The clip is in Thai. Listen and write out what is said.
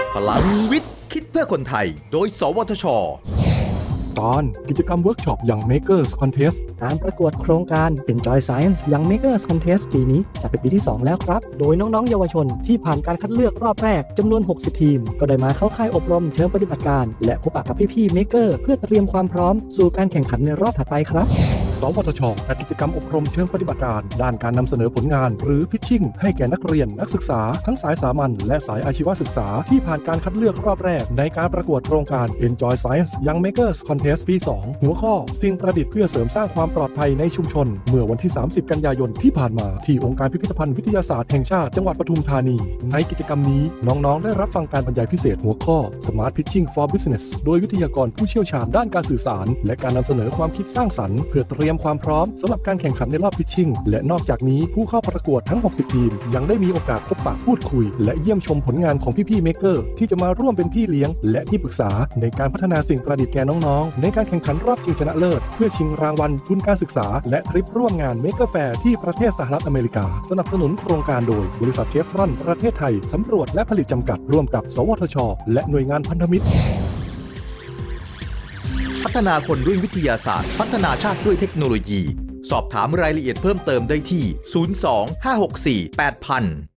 พลังวิทย์คิดเพื่อคนไทยโดยสวทช. ตอนกิจกรรมเวิร์กช็อปอย่าง Makers Contest การประกวดโครงการ Enjoy Science อย่าง Makers Contest ปีนี้จะเป็นปีที่ 2 แล้วครับโดยน้องๆเยาวชนที่ผ่านการคัดเลือกรอบแรกจำนวน60ทีมก็ได้มาเข้าค่ายอบรมเชิงปฏิบัติการและพบปะกับพี่ๆ Maker เพื่อเตรียมความพร้อมสู่การแข่งขันในรอบถัดไปครับสวทช.จัดกิจกรรมอบรมเชิงปฏิบัติการด้านการนำเสนอผลงานหรือพิชชิ่งให้แก่นักเรียนนักศึกษาทั้งสายสามัญและสายอาชีวศึกษาที่ผ่านการคัดเลือกรอบแรกในการประกวดโครงการ Enjoy Science ยัง Makers Contest ปี 2 หัวข้อสิ่งประดิษฐ์เพื่อเสริมสร้างความปลอดภัยในชุมชนเมื่อวันที่ 30 กันยายนที่ผ่านมาที่องค์การพิพิธภัณฑ์วิทยาศาสตร์แห่งชาติจังหวัดปทุมธานีในกิจกรรมนี้น้องๆได้รับฟังการบรรยายพิเศษหัวข้อ Smart Pitching for Business โดยวิทยากรผู้เชี่ยวชาญด้านการสื่อสารและการนำเสนอความคิดสร้างสรรค์เพื่อเตรียมความพร้อมสำหรับการแข่งขันในรอบพิชชิ่งและนอกจากนี้ผู้เข้าประกวดทั้ง60ทีมยังได้มีโอกาสพบปะพูดคุยและเยี่ยมชมผลงานของพี่ๆเมกเกอร์ที่จะมาร่วมเป็นพี่เลี้ยงและที่ปรึกษาในการพัฒนาสิ่งประดิษฐ์แก่น้องๆในการแข่งขันรอบชิงชนะเลิศเพื่อชิงรางวัลทุนการศึกษาและทริปร่วมงานเมกเกอร์แฟร์ที่ประเทศสหรัฐอเมริกาสนับสนุนโครงการโดยบริษัทเชฟรอนประเทศไทยสำรวจและผลิตจำกัดร่วมกับสวทช.และหน่วยงานพันธมิตรพัฒนาคนด้วยวิทยาศาสตร์พัฒนาชาติด้วยเทคโนโลยีสอบถามรายละเอียดเพิ่มเติมได้ที่ 02 564 8000